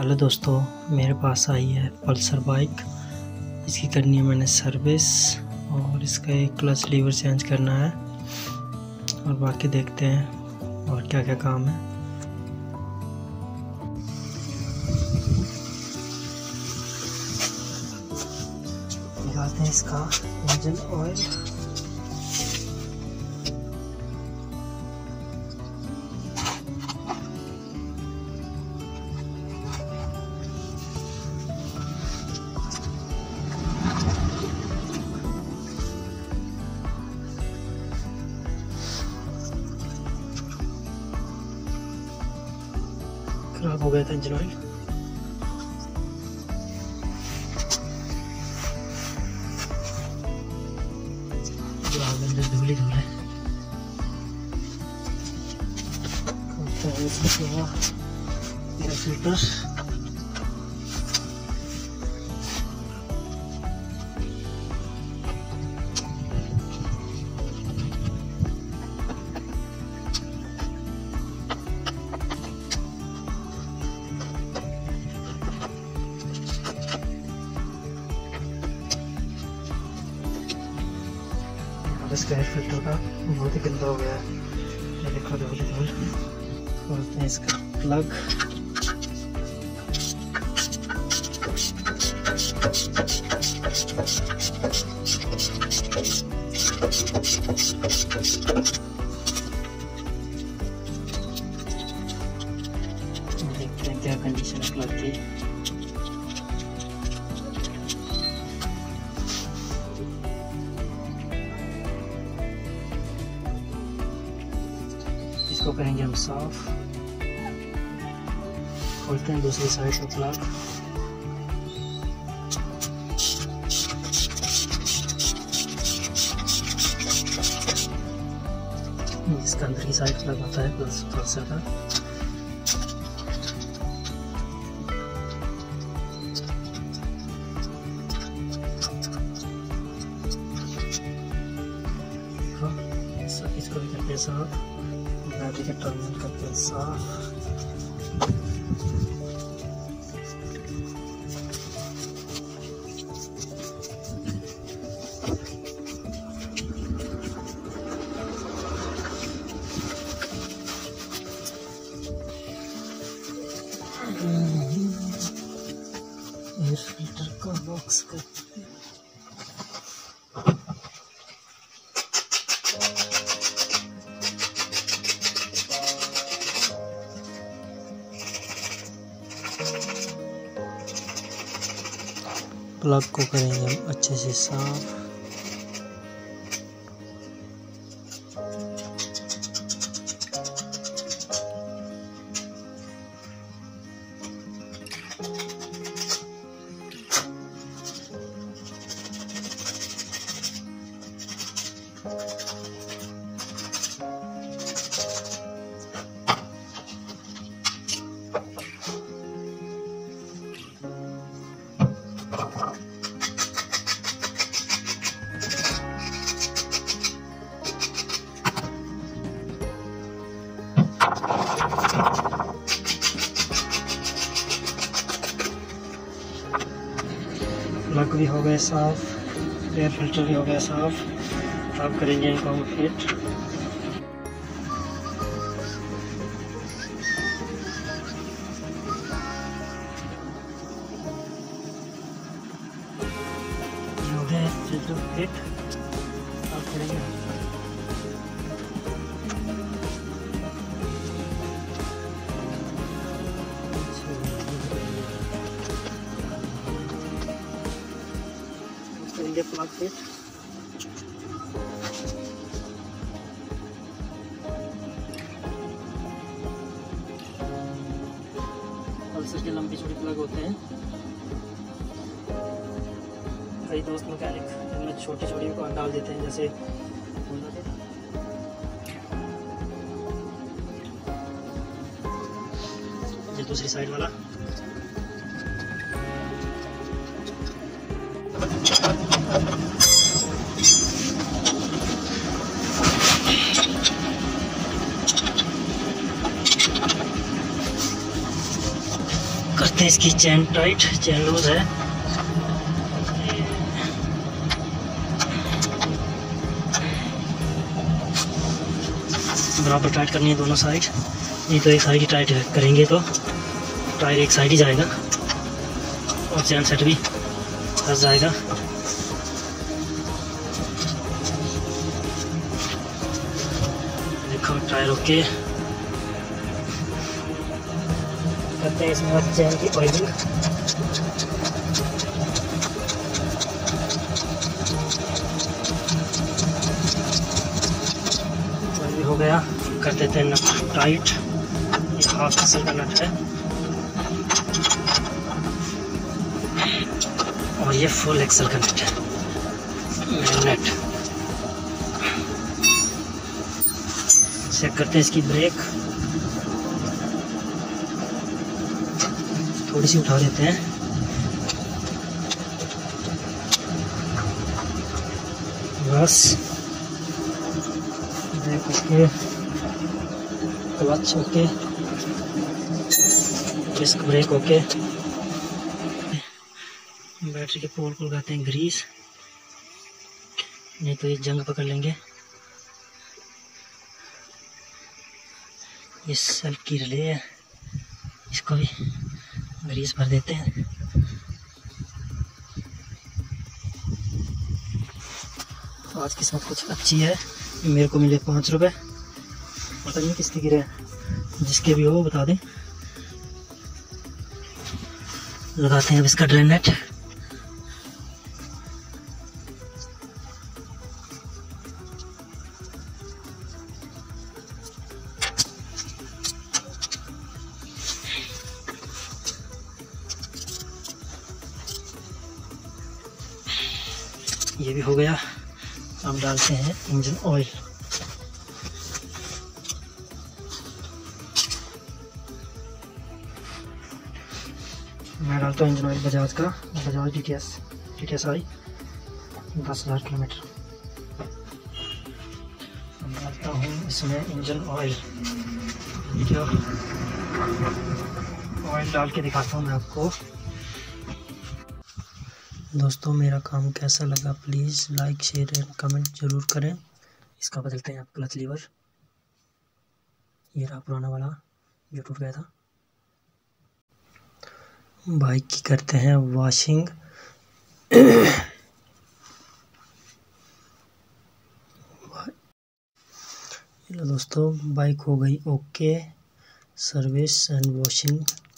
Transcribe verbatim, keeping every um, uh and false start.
Hello दोस्तों, मेरे पास आई है पल्सर बाइक। इसकी करनी है मैंने सर्विस और इसका एक क्लच लीवर चेंज करना है और बाकी देखते हैं और क्या क्या काम है। निकालते हैं इसका इंजन ऑयल। खराब हो गया था इंजन ऑयल। धूली धूल है। फिल्टर इसका एयर फिल्टर का बहुत ही गंदा हो गया है। ये देखो धूल धूल। खोलते हैं इसका प्लग। देखते हैं क्या कंडीशन है प्लग की। इसको करेंगे हम साफ। खोलते हैं दूसरी साइड से प्लग। इसका अंदर की साइड प्लग होता है प्लस पल्सर का। इसको भी करते हैं साफ। बैटरी का टर्मिनल करते हैं साफ। एयर फिल्टर का बॉक्स करते हैं। प्लग को करेंगे हम अच्छे से साफ। प्लग भी हो गए साफ, एयर फिल्टर भी हो गया साफ। अब करेंगे इनको हम फिट। हो गया फिल्टर फिट। अब करेंगे करेंगे प्लग फिट। पल्सर के लंबी छोटी प्लग होते हैं। कई दोस्त मैकेनिक इनमें छोटी छोटी को डाल देते हैं, जैसे ये दूसरी साइड वाला। करते करते हैं इसकी चैन टाइट, चैन लूज है। बराबर टाइट करनी है दोनों साइड, नहीं तो एक साइड ही टाइट करेंगे तो टायर एक साइड ही जाएगा और चैन सेट भी फंस जाएगा। देखो टायर ओके। करते हैं इसमें बाद चैन की ऑयलिंग। ऑयल हो गया, कर देते हैं नट टाइट। ये हाफ एक्सल का नट है और ये फुल एक्सल का नट है, नट। चेक करते हैं इसकी ब्रेक, थोड़ी सी उठा देते हैं। बस brake okay, clutch okay, disc brake okay. Battery के पोल को लगाते हैं ग्रीस, नहीं तो ये जंग पकड़ लेंगे। ये सेल्फ की रिले है, इसको भी ग्रीस भर देते हैं। आज किस्मत कुछ अच्छी है, मेरे को मिले पाँच रुपए, पता नहीं किसके गिरे, जिसके भी हो वो बता दें। लगाते हैं अब इसका ड्रेन नेट। ये भी हो गया। अब डालते हैं इंजन ऑयल। मैं डालता हूँ इंजन ऑयल बजाज का, Bajaj D T S D T S I दस हज़ार किलोमीटर। अब डालता हूँ इसमें इंजन ऑयल। ऑयल डाल के दिखाता हूँ मैं आपको। दोस्तों मेरा काम कैसा लगा please like share and comment ज़रूर करें। इसका बदलते हैं आप क्लच लीवर। ये रहा पुराना वाला जो टूट गया था। बाइक की करते हैं वॉशिंग। दोस्तों बाइक हो गई ओके, सर्विस एंड वॉशिंग